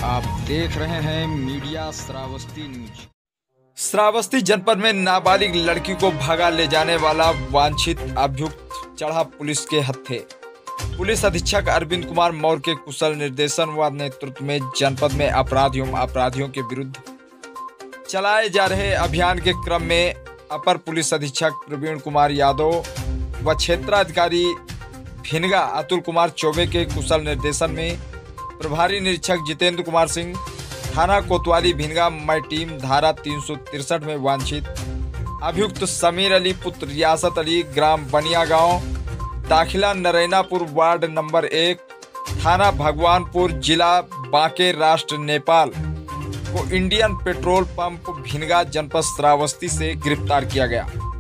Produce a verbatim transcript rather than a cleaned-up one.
आप देख रहे हैं मीडिया श्रावस्ती न्यूज। श्रावस्ती जनपद में नाबालिग लड़की को भगा ले जाने वाला वांछित अभियुक्त चढ़ा पुलिस के हत्थे। पुलिस अधीक्षक अरविंद कुमार मौर्य के कुशल निर्देशन व नेतृत्व में जनपद में अपराधियों अपराधियों के विरुद्ध चलाए जा रहे अभियान के क्रम में अपर पुलिस अधीक्षक प्रवीण कुमार यादव व क्षेत्राधिकारी भिनगा अतुल कुमार चौबे के कुशल निर्देशन में प्रभारी निरीक्षक जितेंद्र कुमार सिंह, थाना कोतवाली भिनगा मई टीम धारा तीन सौ तिरसठ में वांछित अभियुक्त समीर अली पुत्र रियासत अली, ग्राम बनिया गांव, दाखिला नरैनापुर, वार्ड नंबर एक, थाना भगवानपुर, जिला बांके, राष्ट्र नेपाल को इंडियन पेट्रोल पंप भिनगा जनपद श्रावस्ती से गिरफ्तार किया गया।